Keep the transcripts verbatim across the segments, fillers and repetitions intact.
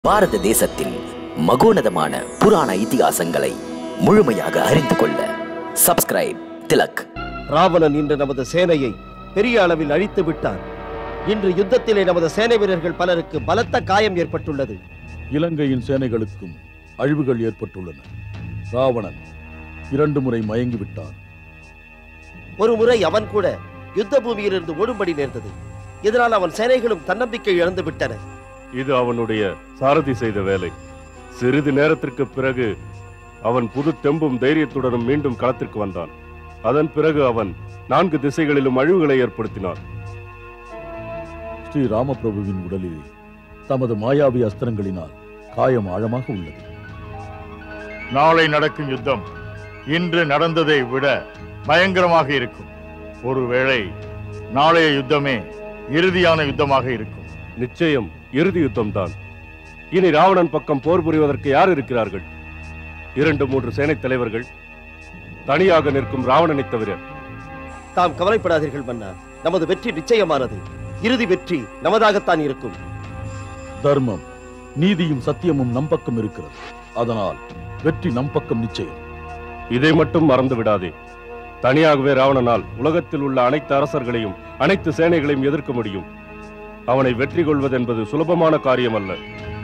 பாரத தேசத்தில் மகோனதமான புராண இதிகாசங்களை முழுமையாக அறிந்து கொள்ள சப்ஸ்கிரைப் திலக். ராவணன் இன்று நமது சேனையை பெரிய அளவில் அழித்து விட்டார். இன்று யுத்தத்திலே நமது சேனை வீரர்கள் பலருக்கு பலத்த காயம் ஏற்பட்டுள்ளது. இலங்கையின் சேனைகளுக்கும் அழிவுகள் ஏற்பட்டுள்ளன. ராவணன் இரண்டு முறை மயங்கிவிட்டான். ஒரு முறை அவன் கூட யுத்த பூமியிலிருந்து ஓடும்படி நேர்ந்தது. இதனால் அவன் சேனைகளும் தன்னம்பிக்கை இழந்து விட்டன. இது அவனுடைய சாரதி செய்த வேலை. சிறிது நேரத்திற்கு பிறகு அவன் புது தெம்பும் தைரியத்துடனும் மீண்டும் களத்திற்கு வந்தான். அதன் பிறகு அவன் நான்கு திசைகளிலும் அழிவுகளை ஏற்படுத்தினான். ஸ்ரீ ராமபிரபுவின் உடலில் தமது மாயாவி அஸ்திரங்களினால் காயம் ஆழமாக உள்ளது. நாளை நடக்கும் யுத்தம் இன்று நடந்ததை விட பயங்கரமாக இருக்கும். ஒருவேளை நாளைய யுத்தமே இறுதியான யுத்தமாக இருக்கும். நிச்சயம் இறுதி யுத்தம் தான். இனி ராவணன் பக்கம் போர் புரிவதற்கு யார் இருக்கிறார்கள்? இரண்டு மூன்று சேனை தலைவர்கள், தனியாக நிற்கும் ராவணனை தவிர. தாம் கவலைப்படாதீர்கள் மன்னா, நமது வெற்றி நிச்சயமானது. இறுதி வெற்றி நமதாகத்தான் இருக்கும். தர்மம், நீதியும் சத்தியமும் நம் பக்கம் இருக்கிறது. அதனால் வெற்றி நம் பக்கம் நிச்சயம். இதை மட்டும் மறந்து விடாதே. தனியாகவே ராவணனால் உலகத்தில் உள்ள அனைத்து அரசர்களையும் அனைத்து சேனைகளையும் எதிர்க்க முடியும். அவனை வெற்றி கொள்வது என்பது சுலபமான காரியம் அல்ல.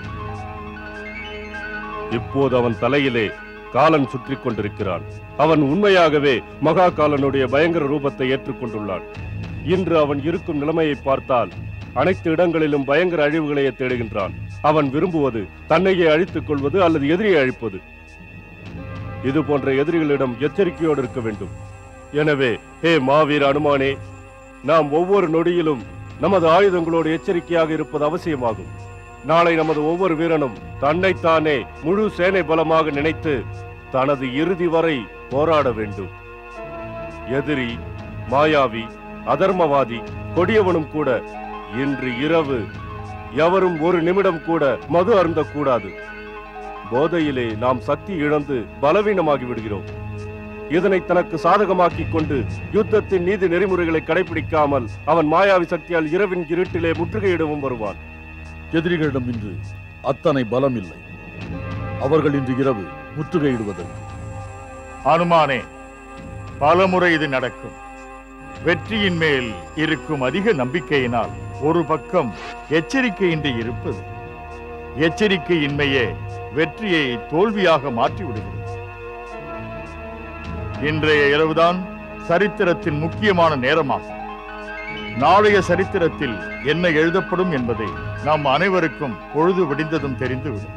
இப்போது அவன் தலையிலே காலன் சுற்றி கொண்டிருக்கிறான். அவன் உண்மையாகவே மகா காலனுடைய பயங்கர ரூபத்தை ஏற்றுக்கொண்டுள்ளான். இன்று அவன் இருக்கும் நிலைமையை பார்த்தால் அனைத்து இடங்களிலும் பயங்கர அழிவுகளையே தேடுகின்றான். அவன் விரும்புவது தன்னையே அழித்துக் கொள்வது அல்லது எதிரியை அழிப்பது. இது போன்ற எதிரிகளிடம் எச்சரிக்கையோடு இருக்க வேண்டும். எனவே ஹே மாவீர அனுமானே, நாம் ஒவ்வொரு நொடியிலும் நமது ஆயுதங்களோடு எச்சரிக்கையாக இருப்பது அவசியமாகும். நாளை நமது ஒவ்வொரு வீரனும் தன்னைத்தானே முழு சேனை பலமாக நினைத்து தனது இறுதி வரை போராட வேண்டும். எதிரி, மாயாவி, அதர்மவாதி, கொடியவனும் கூட இன்று இரவு எவரும் ஒரு நிமிடம் கூட மது அருந்தக்கூடாது. போதையிலே நாம் சக்தி இழந்து பலவீனமாகி விடுகிறோம். இதனை தனக்கு சாதகமாக்கிக் கொண்டு யுத்தத்தின் நீதி நெறிமுறைகளை கடைபிடிக்காமல் அவன் மாயாவி சக்தியால் இரவின் இருட்டிலே முற்றுகையிடவும் வருவான். எதிரிகளிடம் இன்று அத்தனை பலம் இல்லை. அவர்கள் இன்று இரவு முற்றுகையிடுவதற்கு. அனுமானே, பலமுறை இது நடக்கும். வெற்றியின் மேல் இருக்கும் அதிக நம்பிக்கையினால் ஒரு பக்கம் எச்சரிக்கையின்றி இருப்பது. எச்சரிக்கையின்மையே வெற்றியை தோல்வியாக மாற்றிவிடுகிறது. இன்றைய இரவுதான் சரித்திரத்தின் முக்கியமான நேரமாகும். நாளைய சரித்திரத்தில் என்ன எழுதப்படும் என்பதை நாம் அனைவருக்கும் பொழுது விடிந்ததும் தெரிந்துவிடும்.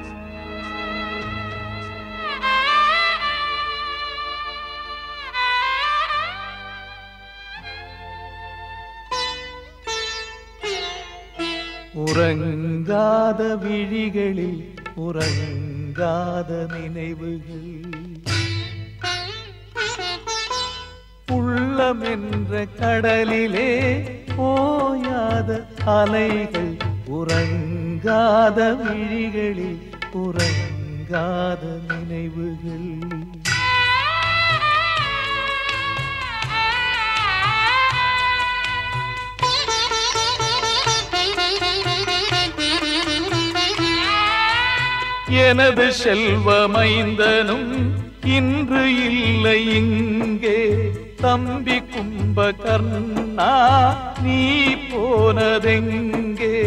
உறங்காத விழிகளில் உறங்காத நினைவுகள், உள்ளம் என்ற கடலிலே ஓயாத அலைகள், உறங்காத விழிகளில் உறங்காத நினைவுகள். எனது செல்வமைந்தனும் இன்று இல்லை இங்கே, தம்பி கும்பகர்ணா நீ போனதெங்கே?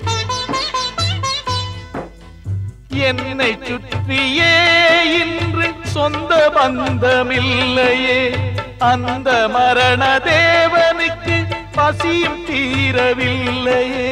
என்னை சுற்றியே இன்று சொந்த பந்தமில்லையே, அந்த மரண தேவனுக்கு பசியும் தீரவில்லையே.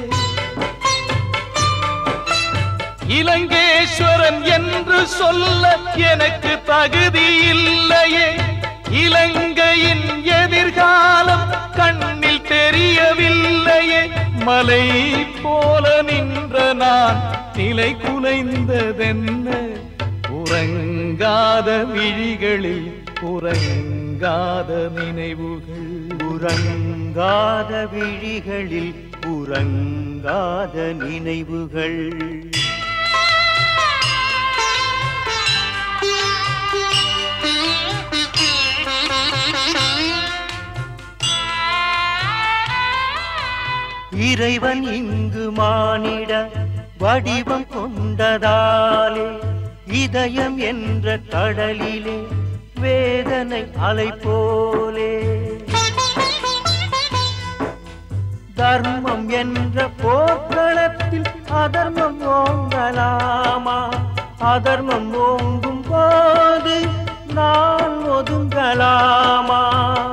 இலங்கேஸ்வரன் என்று சொல்ல எனக்கு தகுதி இல்லையே, இலங்கையின் எதிர்காலம் கண்ணில் தெரியவில்லையே. மலை போல நின்ற நான் நிலை குலைந்ததென்ன? உறங்காத விழிகளில் உறங்காத நினைவுகள், உறங்காத விழிகளில் உறங்காத நினைவுகள். இறைவன் இங்கு மானிட வடிவம் கொண்டதாலே இதயம் என்ற கடலிலே வேதனை அலை போலே தர்மம் என்ற போர்க்களத்தில் அதர்மம் ஓங்கலாமா? அதர்மம் ஓங்கும் போது நான் ஒதுங்கலாமா?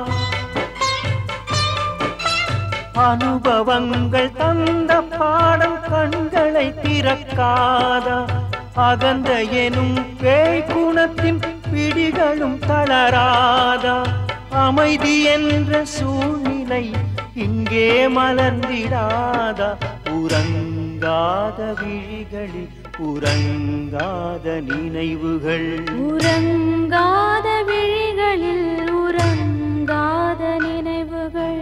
அனுபவங்கள் தந்த பாடம் கண்களை திறக்காதா? அகந்த எனும் பேய் குணத்தின் பிடிகளும் தளராதா? அமைதி என்ற சூழ்நிலை இங்கே மலர்ந்திடாதா? உறங்காத விழிகளில் உறங்காத நினைவுகள், உறங்காத விழிகளில் உறங்காத நினைவுகள்.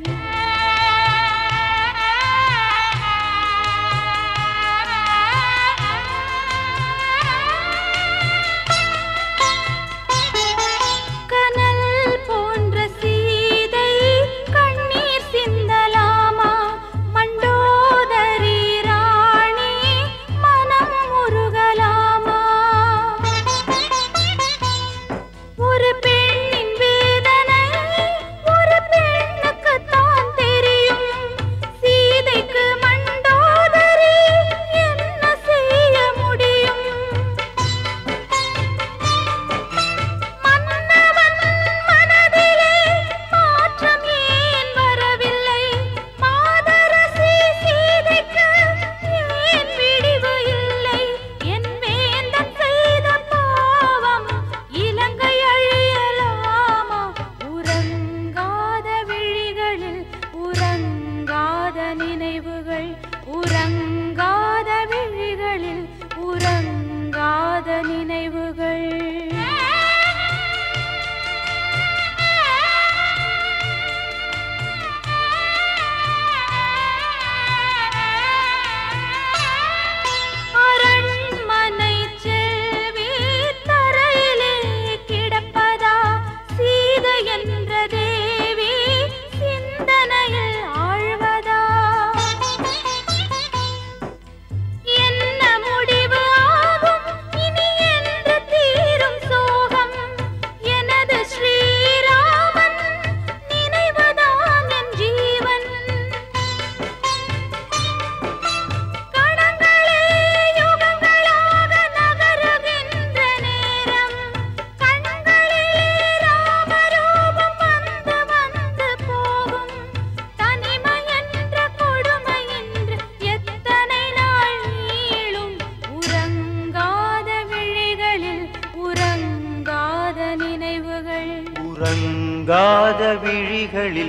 உறங்காத விழிகளில்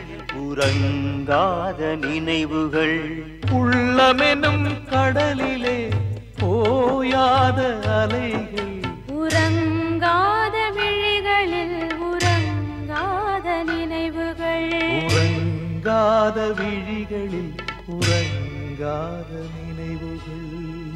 உறங்காத நினைவுகள். உள்ளமெனும் கடலிலே போயாத அலைகள், உறங்காத விழிகளில் உறங்காத நினைவுகள். உறங்காத விழிகளில் உறங்காத நினைவுகள்.